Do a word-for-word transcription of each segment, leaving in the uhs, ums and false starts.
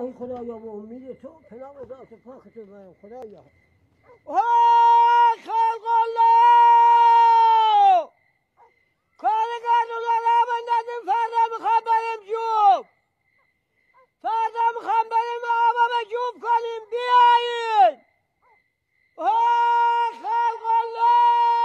الهی خدایا به امید تو پناه و ذات پاک تو برم خدایا. وای خلق الله کارگر رو دارم اندازیم فردا میخوام بریم جوب فردا میخوام بریم آبا به جوب کنیم بیایید. وای خلق الله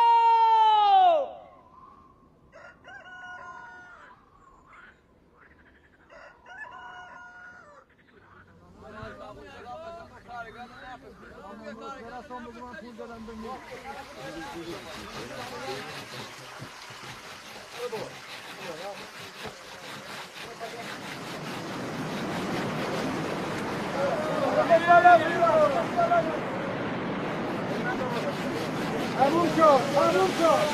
تموم شد تموم شد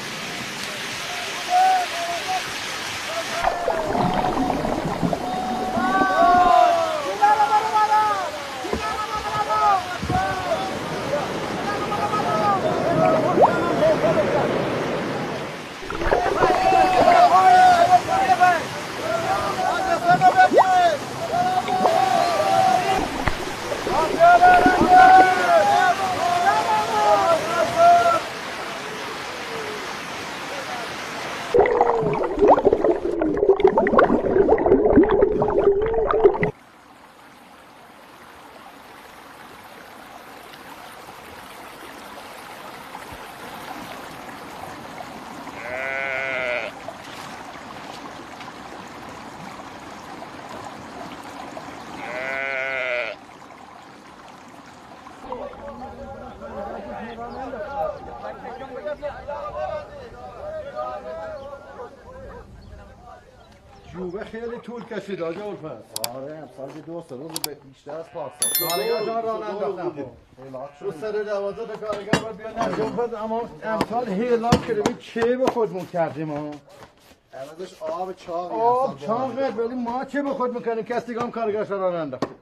جوبه خیلی طول کشید آجا الفت. آره امسال که دو سه روز بیشتر از پارسال. کارگر جان راه ننداختم. رو سر دوازده تا کارگر باید بیان نجوم اما امسال هیلات کردیم چه به خودمون کردیم ها؟ عوضش آب چاقی. آب چاقه ولی ما چه به خود میکنیم کسی دیگه هم کارگرش راه ننداختیم.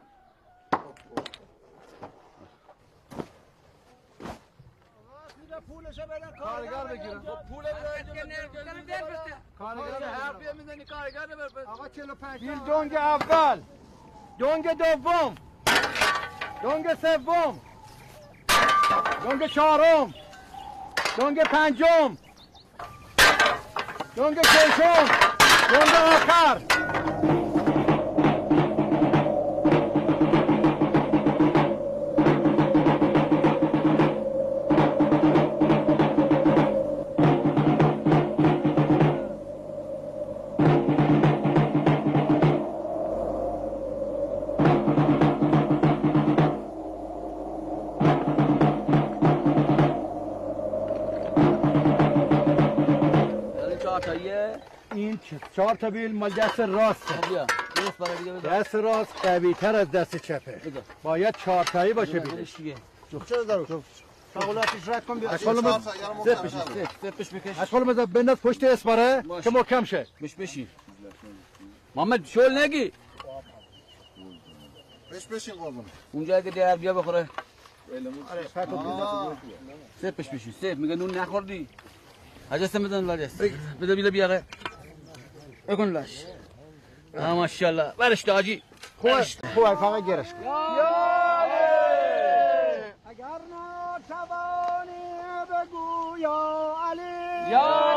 پولشو بدن کارگر بگیرن. پول کارگر حرفی میزنی کارگر بفرست. آقا چهل و پنج این دونگ اول دونگ دوم دونگ سوم دونگ چهارم دونگ پنجم دونگ ششم دونگ آخر. این چهار تا بیل مال دست راسته. بیا درست برای دیگه بده. دست راست قوی تر از دست چپه. باید چهار تایی باشه بیلش. چرا دارو؟ شغلاتش رد کن بیا. اشغال اشغال زد بشی زد بش بکش. اشغال مزد بنداز پشت اسپاره که محکم شه. بش بشی محمد شل نگی. بش بشین قربون. اونجا که در بیا بخوره. آره فتو سه پش بشی سه میگه نون نخوردی. اجازه بدن لاجس. بده بده بیاره. بکن لاش. آ ماشاءالله. برش تاجی. خوب خوب فقط گرش کن. اگر نتوانی بگو یا علی. یا